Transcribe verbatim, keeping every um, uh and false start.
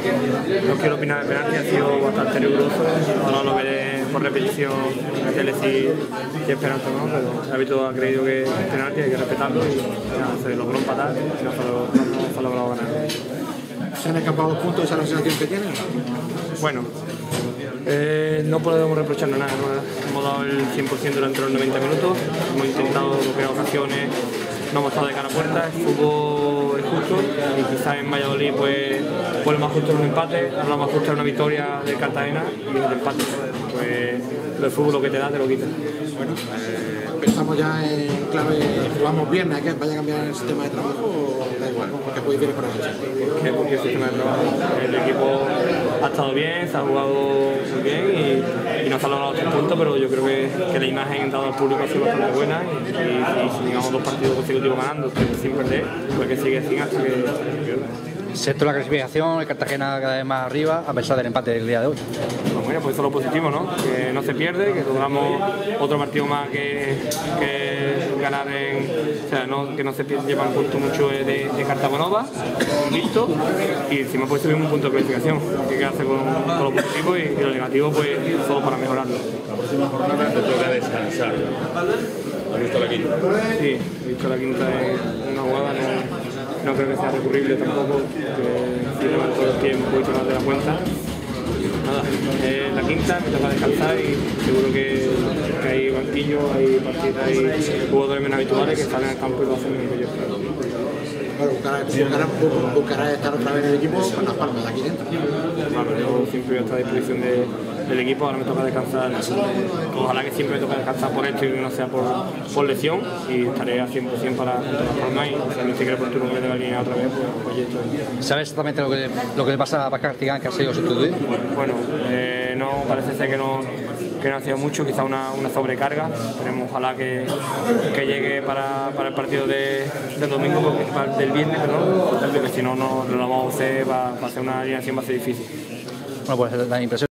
No quiero opinar de penalti, ha sido bastante riguroso. Ahora lo veré por repetición en la tele si, si es penalti o no, pero el árbitro ha creído que es penalti, hay que respetarlo y ya, se logró empatar y no se, lo, no se ha logrado ganar. ¿Se han escapado dos puntos? ¿Esa es la sensación que tienen? Bueno, eh, no podemos reprocharnos nada, ¿no? Hemos dado el cien por cien durante los noventa minutos, hemos intentado crear ocasiones, no hemos estado de cara a puerta, el fútbol es justo y quizás en Valladolid pues, pues lo más justo es un empate, lo más justo es una victoria de Cartagena y es el empate. Pues el fútbol lo que te da te lo quita. Bueno, eh, pensamos ya en clave, jugamos viernes, ¿que vaya a cambiar el sistema de trabajo o da igual? ¿Qué podéis decir por la ¿Qué? Porque el sistema de trabajo, el equipo ha estado bien, se ha jugado muy bien y, y nos ha logrado tres puntos, pero yo creo que, que la imagen dada al público ha sido bastante buena y, y, y si llegamos dos partidos consecutivos ganando sin perder, pues que sigue sin hasta que, que pierda. Sexto la clasificación, el Cartagena cada vez más arriba, a pesar del empate del día de hoy. Bueno, pues eso es lo positivo, ¿no? Que no se pierde, que logramos otro partido más que, que ganar en... O sea, no, que no se pierde, llevan punto mucho de, de Cartagonova, listo, y encima pues tuvimos un punto de clasificación. Hay que hacer con, con lo positivo y, y lo negativo pues solo para mejorarlo. La próxima jornada te toca descansar. ¿Has visto la quinta? Sí, he visto la quinta en una jugada, no... No creo que sea recurrible tampoco, que si levanto el pie un poquito más de la cuenta. Nada, eh, la quinta me toca descansar y seguro que, que hay banquillo, hay partidas, hay jugadores menos habituales que salen al campo y lo hacen mejor que yo. Claro, buscará, buscará, buscará estar otra vez en el equipo con las palmas de aquí dentro. Claro, yo siempre voy a estar a disposición de, del equipo, ahora me toca descansar. Ojalá que siempre me toque descansar por esto y que no sea por, por lesión y estaré al cien por cien para junto a las palmas y si me sigue por turno que le dé la línea otra vez, pues, pues ya estoy. ¿Sabes exactamente lo que, lo que le pasa a Pascal Tigán, que ha sido sustituido? Bueno, eh, no parece ser que no, que no ha sido mucho, quizá una, una sobrecarga. Esperemos, ojalá que, que llegue para, para el partido de, del domingo, porque, para, del viernes, perdón, porque si no, no lo vamos a hacer, va, va a ser una alineación, va a ser difícil. Bueno, pues la impresión.